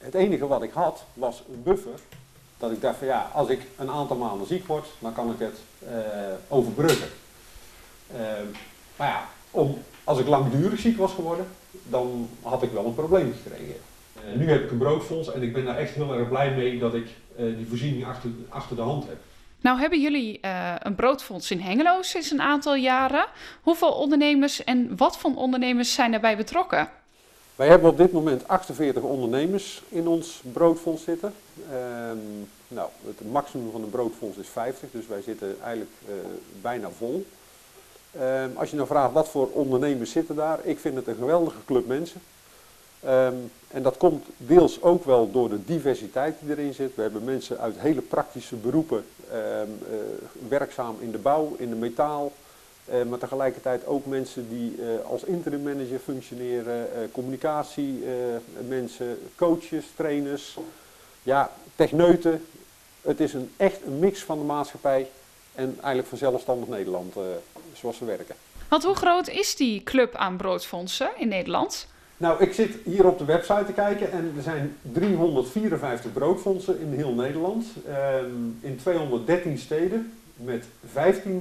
Het enige wat ik had was een buffer. Dat ik dacht van ja, als ik een aantal maanden ziek word, dan kan ik het overbruggen. Maar ja, als ik langdurig ziek was geworden, dan had ik wel een probleem gekregen. Nu heb ik een broodfonds en ik ben daar echt heel erg blij mee dat ik die voorziening achter de hand heb. Nou hebben jullie een broodfonds in Hengelo sinds een aantal jaren. Hoeveel ondernemers en wat voor ondernemers zijn daarbij betrokken? Wij hebben op dit moment 48 ondernemers in ons broodfonds zitten. Het maximum van een broodfonds is 50, dus wij zitten eigenlijk bijna vol. Als je nou vraagt wat voor ondernemers zitten daar, ik vind het een geweldige club mensen. En dat komt deels ook wel door de diversiteit die erin zit. We hebben mensen uit hele praktische beroepen, werkzaam in de bouw, in de metaal. Maar tegelijkertijd ook mensen die als interim manager functioneren, communicatie, mensen, coaches, trainers, ja, techneuten. Het is echt een mix van de maatschappij en eigenlijk van Zelfstandig Nederland, zoals we werken. Want hoe groot is die club aan broodfondsen in Nederland? Nou, ik zit hier op de website te kijken en er zijn 354 broodfondsen in heel Nederland, in 213 steden met 15.916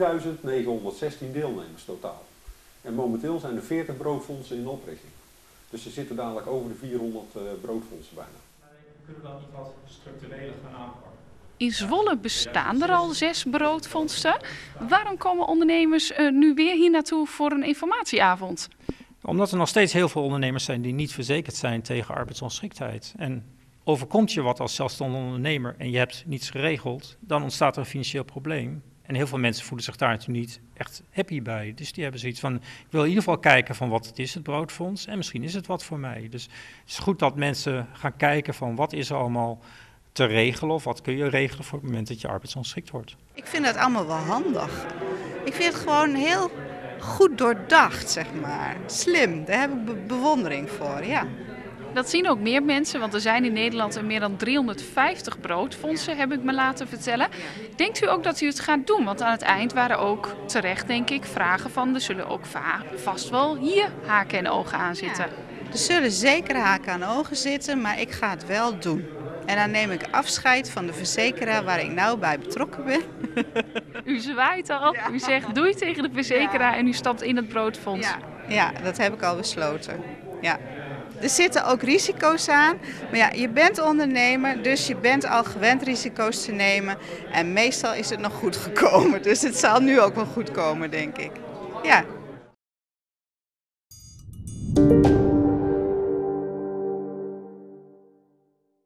deelnemers totaal. En momenteel zijn er 40 broodfondsen in oprichting. Dus er zitten dadelijk over de 400 broodfondsen bijna. Kunnen we dan niet wat structureler gaan aanpakken? In Zwolle bestaan er al 6 broodfondsen. Waarom komen ondernemers nu weer hier naartoe voor een informatieavond? Omdat er nog steeds heel veel ondernemers zijn die niet verzekerd zijn tegen arbeidsongeschiktheid. En overkomt je wat als zelfstandig ondernemer en je hebt niets geregeld, dan ontstaat er een financieel probleem. En heel veel mensen voelen zich daar natuurlijk niet echt happy bij. Dus die hebben zoiets van, ik wil in ieder geval kijken van wat het is, het broodfonds. En misschien is het wat voor mij. Dus het is goed dat mensen gaan kijken van wat is er allemaal te regelen of wat kun je regelen voor het moment dat je arbeidsongeschikt wordt. Ik vind dat allemaal wel handig. Ik vind het gewoon heel goed doordacht, zeg maar. Slim, daar heb ik bewondering voor, ja. Dat zien ook meer mensen, want er zijn in Nederland meer dan 350 broodfondsen, heb ik me laten vertellen. Denkt u ook dat u het gaat doen? Want aan het eind waren ook terecht, denk ik, vragen van, er zullen ook vast wel hier haken en ogen aan zitten. Ja, er zullen zeker haken aan ogen zitten, maar ik ga het wel doen. En dan neem ik afscheid van de verzekeraar waar ik nou bij betrokken ben. U zwaait al, ja. U zegt doei tegen de verzekeraar en u stapt in het broodfonds. Ja, dat heb ik al besloten. Ja. Er zitten ook risico's aan, maar ja, je bent ondernemer, dus je bent al gewend risico's te nemen. En meestal is het nog goed gekomen, dus het zal nu ook wel goed komen, denk ik. Ja.